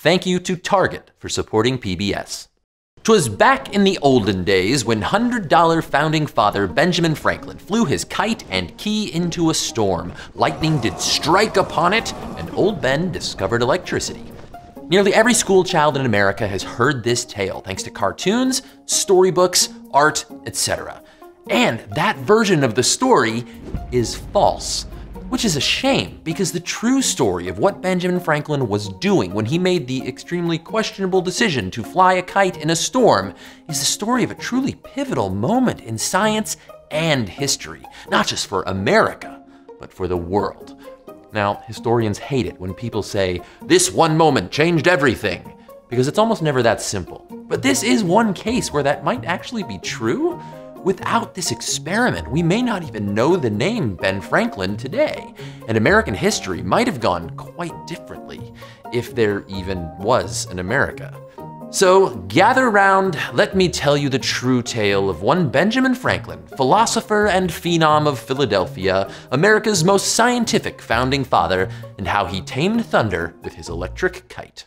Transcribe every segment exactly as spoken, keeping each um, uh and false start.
Thank you to Target for supporting P B S. 'Twas back in the olden days when one hundred dollar founding father Benjamin Franklin flew his kite and key into a storm. Lightning did strike upon it, and old Ben discovered electricity. Nearly every school child in America has heard this tale thanks to cartoons, storybooks, art, et cetera. And that version of the story is false, which is a shame because the true story of what Benjamin Franklin was doing when he made the extremely questionable decision to fly a kite in a storm is the story of a truly pivotal moment in science and history, not just for America, but for the world. Now, historians hate it when people say, this one moment changed everything, because it's almost never that simple. But this is one case where that might actually be true. Without this experiment, we may not even know the name Ben Franklin today, and American history might have gone quite differently, if there even was an America. So gather round, let me tell you the true tale of one Benjamin Franklin, philosopher and phenom of Philadelphia, America's most scientific founding father, and how he tamed thunder with his electric kite.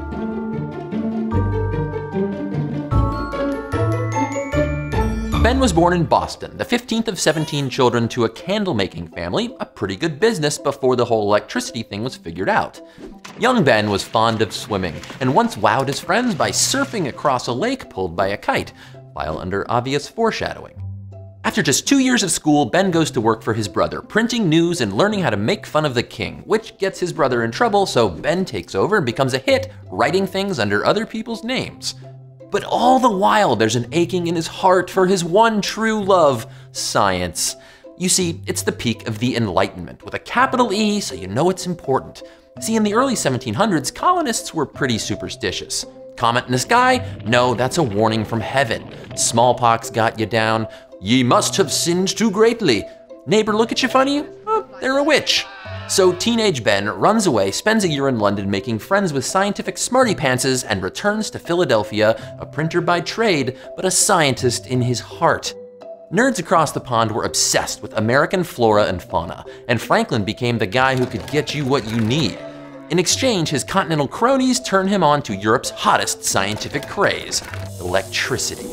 Ben was born in Boston, the fifteenth of seventeen children to a candle-making family, a pretty good business before the whole electricity thing was figured out. Young Ben was fond of swimming, and once wowed his friends by surfing across a lake pulled by a kite, while under obvious foreshadowing. After just two years of school, Ben goes to work for his brother, printing news and learning how to make fun of the king, which gets his brother in trouble, so Ben takes over and becomes a hit, writing things under other people's names. But all the while, there's an aching in his heart for his one true love, science. You see, it's the peak of the Enlightenment, with a capital E, so you know it's important. See, in the early seventeen hundreds, colonists were pretty superstitious. Comet in the sky? No, that's a warning from heaven. Smallpox got you down. Ye must have sinned too greatly. Neighbor look at you funny? Oh, they're a witch. So teenage Ben runs away, spends a year in London making friends with scientific smarty pantses, and returns to Philadelphia, a printer by trade, but a scientist in his heart. Nerds across the pond were obsessed with American flora and fauna, and Franklin became the guy who could get you what you need. In exchange, his continental cronies turned him on to Europe's hottest scientific craze, electricity.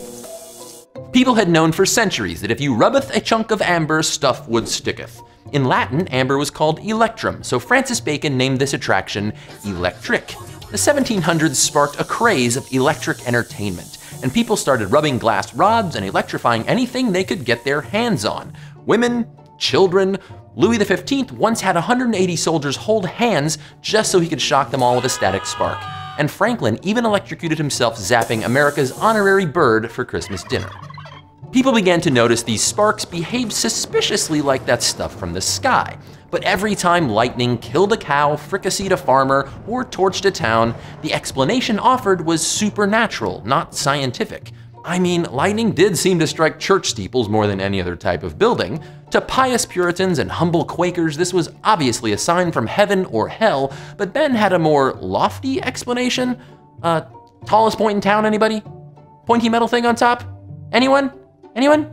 People had known for centuries that if you rubbeth a chunk of amber, stuff wood sticketh. In Latin, amber was called Electrum, so Francis Bacon named this attraction electric. The seventeen hundreds sparked a craze of electric entertainment, and people started rubbing glass rods and electrifying anything they could get their hands on. Women, children. Louis the fifteenth once had one hundred eighty soldiers hold hands just so he could shock them all with a static spark. And Franklin even electrocuted himself zapping America's honorary bird for Christmas dinner. People began to notice these sparks behaved suspiciously like that stuff from the sky. But every time lightning killed a cow, fricasseed a farmer, or torched a town, the explanation offered was supernatural, not scientific. I mean, lightning did seem to strike church steeples more than any other type of building. To pious Puritans and humble Quakers, this was obviously a sign from heaven or hell, but Ben had a more lofty explanation. Uh, tallest point in town, anybody? Pointy metal thing on top? Anyone? Anyone?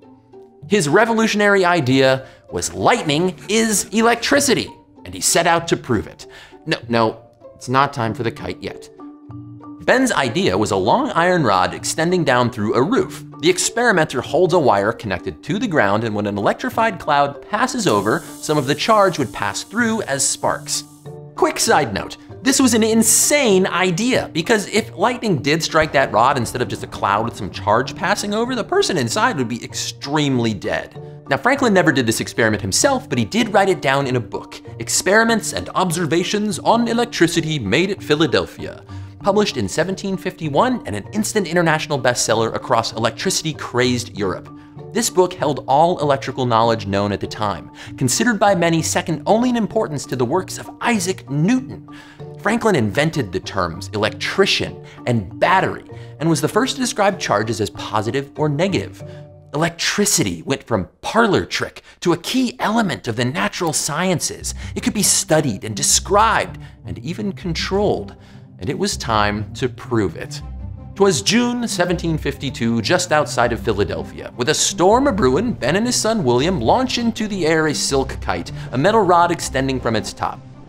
His revolutionary idea was lightning is electricity, and he set out to prove it. No, no, it's not time for the kite yet. Ben's idea was a long iron rod extending down through a roof. The experimenter holds a wire connected to the ground, and when an electrified cloud passes over, some of the charge would pass through as sparks. Quick side note, this was an insane idea, because if lightning did strike that rod instead of just a cloud with some charge passing over, the person inside would be extremely dead. Now, Franklin never did this experiment himself, but he did write it down in a book, Experiments and Observations on Electricity Made at Philadelphia, published in seventeen fifty-one and an instant international bestseller across electricity-crazed Europe. This book held all electrical knowledge known at the time, considered by many second only in importance to the works of Isaac Newton. Franklin invented the terms electrician and battery, and was the first to describe charges as positive or negative. Electricity went from parlor trick to a key element of the natural sciences. It could be studied and described and even controlled, and it was time to prove it. 'Twas June seventeen fifty-two, just outside of Philadelphia. With a storm a-brewin', Ben and his son William launch into the air a silk kite, a metal rod extending from its top.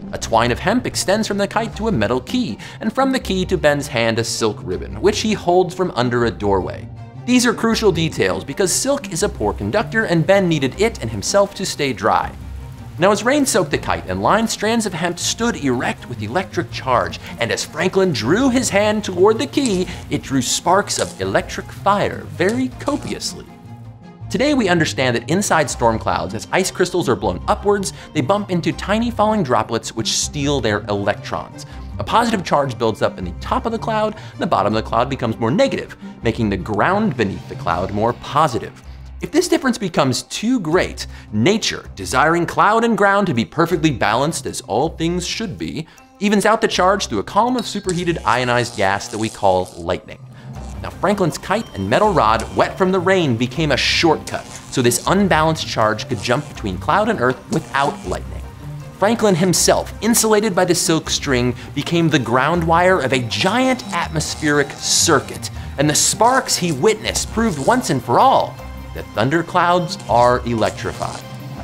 A twine of hemp extends from the kite to a metal key, and from the key to Ben's hand a silk ribbon, which he holds from under a doorway. These are crucial details because silk is a poor conductor and Ben needed it and himself to stay dry. Now as rain soaked the kite and lined strands of hemp stood erect with electric charge, and as Franklin drew his hand toward the key, it drew sparks of electric fire very copiously. Today we understand that inside storm clouds, as ice crystals are blown upwards, they bump into tiny falling droplets which steal their electrons. A positive charge builds up in the top of the cloud, and the bottom of the cloud becomes more negative, making the ground beneath the cloud more positive. If this difference becomes too great, nature, desiring cloud and ground to be perfectly balanced as all things should be, evens out the charge through a column of superheated ionized gas that we call lightning. Now Franklin's kite and metal rod, wet from the rain, became a shortcut, so this unbalanced charge could jump between cloud and earth without lightning. Franklin himself, insulated by the silk string, became the ground wire of a giant atmospheric circuit, and the sparks he witnessed proved once and for all that thunderclouds are electrified.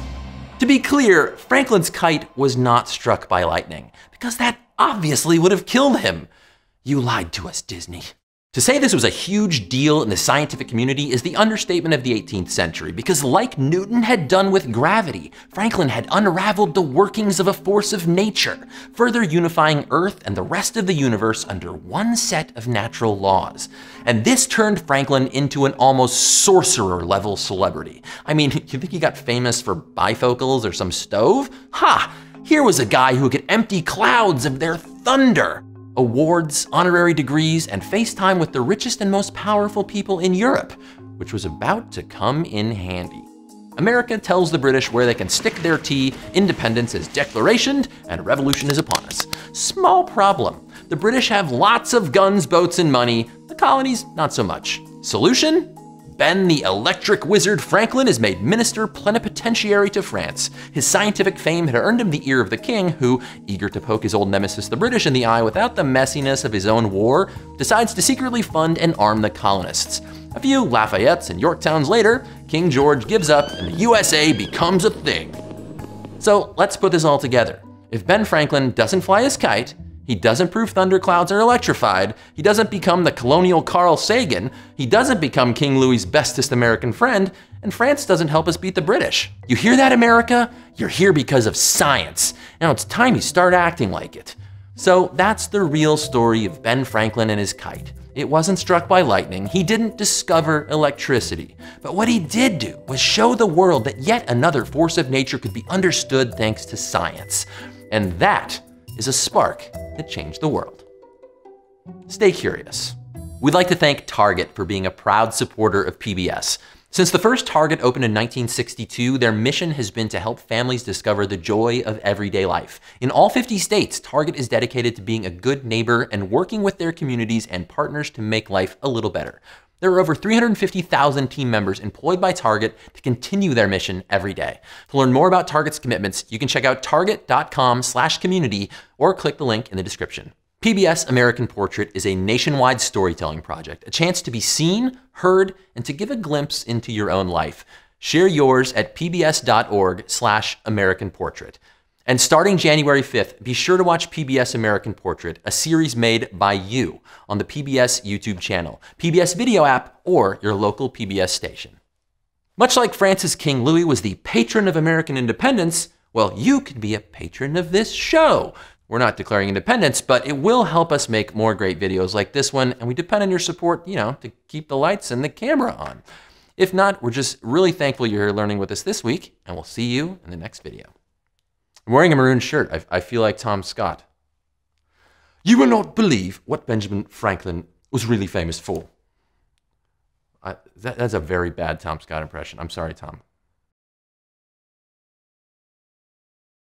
To be clear, Franklin's kite was not struck by lightning, because that obviously would have killed him. You lied to us, Disney. To say this was a huge deal in the scientific community is the understatement of the eighteenth century, because like Newton had done with gravity, Franklin had unraveled the workings of a force of nature, further unifying Earth and the rest of the universe under one set of natural laws. And this turned Franklin into an almost sorcerer-level celebrity. I mean, you think he got famous for bifocals or some stove? Ha! Here was a guy who could empty clouds of their thunder. Awards, honorary degrees, and FaceTime with the richest and most powerful people in Europe, which was about to come in handy. America tells the British where they can stick their tea, independence is declarationed, and revolution is upon us. Small problem. The British have lots of guns, boats, and money. The colonies, not so much. Solution? Ben the Electric Wizard Franklin is made minister plenipotentiary to France. His scientific fame had earned him the ear of the king, who, eager to poke his old nemesis the British in the eye without the messiness of his own war, decides to secretly fund and arm the colonists. A few Lafayettes and Yorktowns later, King George gives up and the U S A becomes a thing. So let's put this all together. If Ben Franklin doesn't fly his kite, he doesn't prove thunderclouds are electrified, he doesn't become the colonial Carl Sagan, he doesn't become King Louis's bestest American friend, and France doesn't help us beat the British. You hear that, America? You're here because of science. Now it's time you start acting like it. So that's the real story of Ben Franklin and his kite. It wasn't struck by lightning, he didn't discover electricity. But what he did do was show the world that yet another force of nature could be understood thanks to science. And that is a spark that changed the world. Stay curious. We'd like to thank Target for being a proud supporter of P B S. Since the first Target opened in nineteen sixty-two, their mission has been to help families discover the joy of everyday life. In all fifty states, Target is dedicated to being a good neighbor and working with their communities and partners to make life a little better. There are over three hundred fifty thousand team members employed by Target to continue their mission every day. To learn more about Target's commitments, you can check out target dot com slash community or click the link in the description. P B S American Portrait is a nationwide storytelling project, a chance to be seen, heard, and to give a glimpse into your own life. Share yours at p b s dot org slash American Portrait. And starting January fifth, be sure to watch P B S American Portrait, a series made by you on the P B S YouTube channel, P B S video app, or your local P B S station. Much like France's King Louis was the patron of American independence, well, you can be a patron of this show. We're not declaring independence, but it will help us make more great videos like this one, and we depend on your support, you know, to keep the lights and the camera on. If not, we're just really thankful you're here learning with us this week, and we'll see you in the next video. I'm wearing a maroon shirt. I, I feel like Tom Scott. You will not believe what Benjamin Franklin was really famous for. I, that, that's a very bad Tom Scott impression. I'm sorry, Tom.